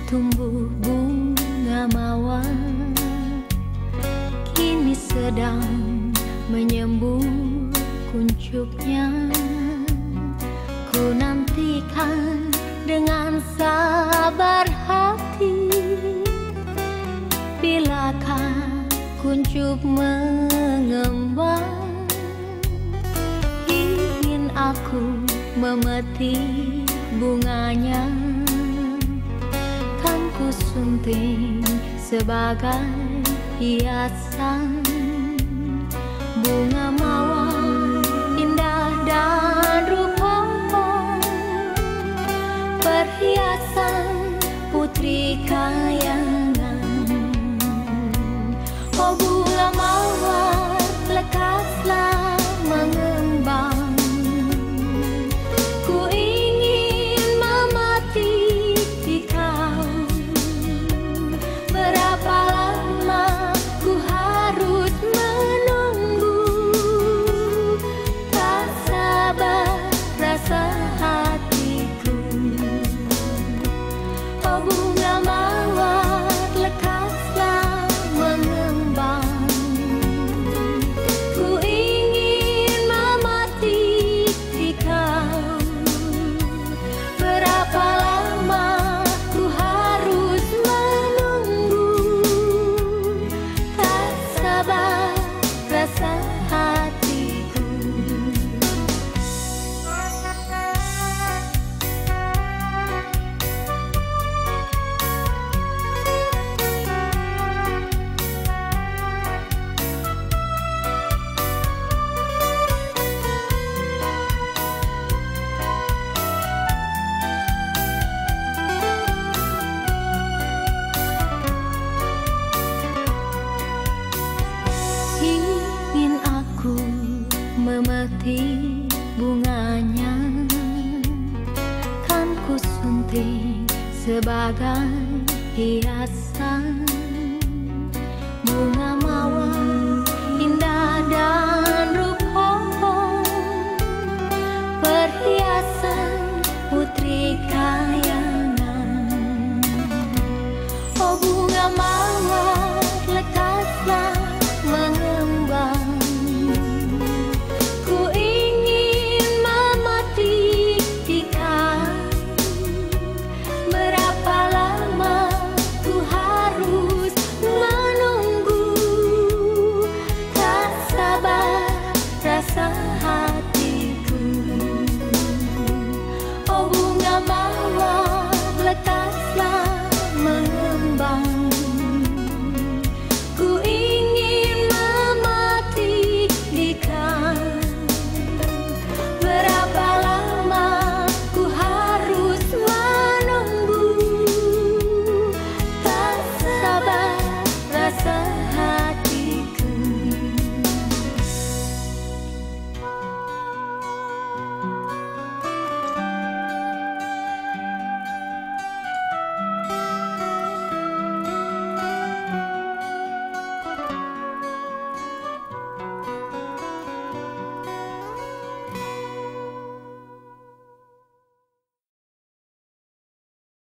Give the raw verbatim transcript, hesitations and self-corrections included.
tumbuh bunga mawar, kini sedang menyembur kuncupnya. Ku nantikan dengan sabar hati, bilakah kuncup mengembang. Ingin aku memetik bunganya, kan ku sunting sebagai hiasan. Bunga mawar indah dan rupawan, perhiasan putri kayangan. Oh bunga mawar, lekaslah mengembang. Ku ingin memetik di kau. Berapa lama ku harus menunggu, tak sabar rasa hatiku. Oh bunga mawar, lekaslah mengembang. Ku ingin memetik di kau. Berapa lama ku harus menunggu, tak sabar rasa hatiku. Ingin aku memetik bunganya, kan ku sunting sebagai hiasan. Bunga mawar